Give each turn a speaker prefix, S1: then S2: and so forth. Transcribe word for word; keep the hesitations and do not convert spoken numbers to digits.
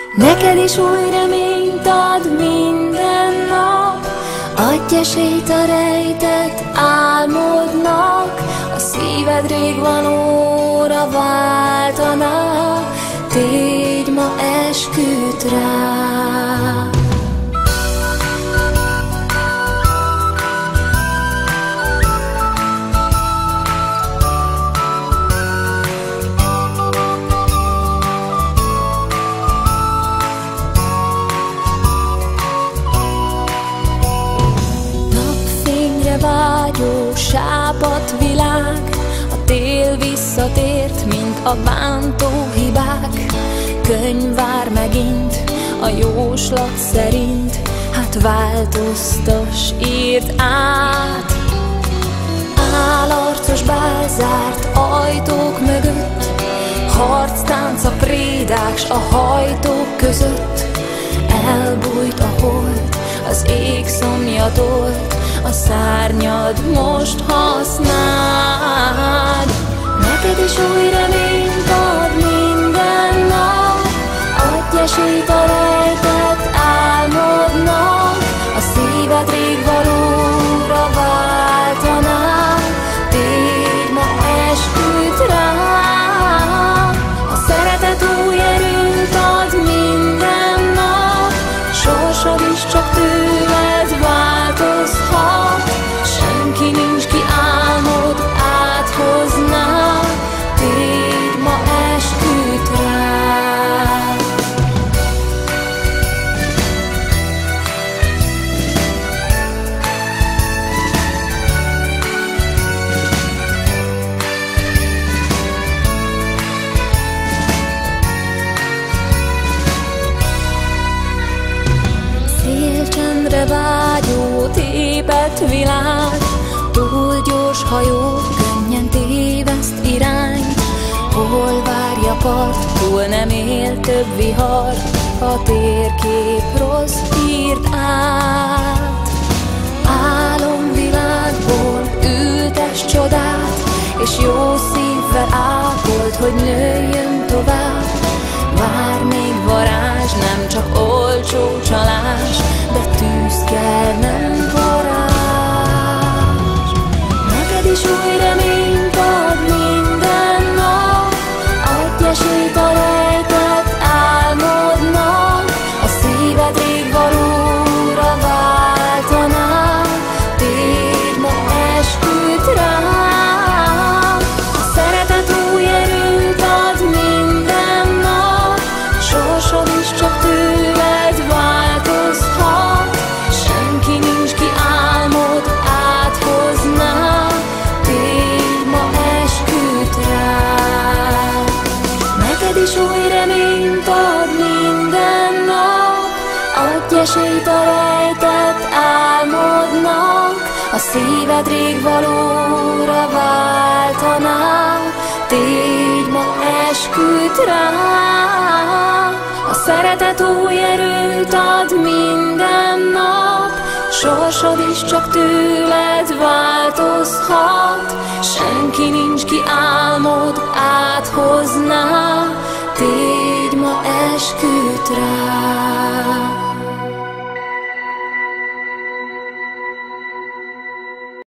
S1: Neked is új reményt ad minden nap, adj esélyt a rejtett álmodnak. A szíved rég valóra váltana, tégy ma esküt rá. Vágyó sápadt világ, a tél visszatért, mint a bántó hibák. Könyv vár megint a jóslat szerint, hát változtass, írd át. Álarcos bál zárt ajtók mögött, harctánc a prédák s a hajtók között. Elbújt a hold, az ég szomja tolt, a szárnyad most használd. Neked is új reményt ad minden nap, adj esélyt a rejtett álmodnak. A szíved rég valóra váltaná, tégy ma esküt rá. A szeretet új erőt ad minden nap, sorsod is csak tőled változhat. Senki nincs, ki álmod áthozná, tégy ma esküt rá. Szélcsendre vágyó tépett világ, túl gyors hajó könnyen téveszt irányt. Hol várja part, túl nem él több vihar, a térkép rossz, írd át. Álomvilágból ültes csodát, és jó szívvel ápold, hogy nőjön tovább. Vár még varázs, nem csak olcsó csalás, de tűz kell, nem varázs. Neked is új reményt ad minden nap, adj esélyt a rejtett álmodnak. A szíved rég valóra váltaná, tégy ma esküt rá. A szeretet új erőt ad minden nap, sorsod is csak tőled változhat. Senki nincs, ki álmod áthozná, tégy ma esküt rá. Neked is új reményt ad minden nap, adj esélyt a rejtett álmodnak. A szíved rég valóra váltaná, tégy ma esküt rá. A szeretet új erőt ad minden nap, sorsod is csak tőled változhat. Senki nincs, ki álmod áthozná, tégy ma esküt rá.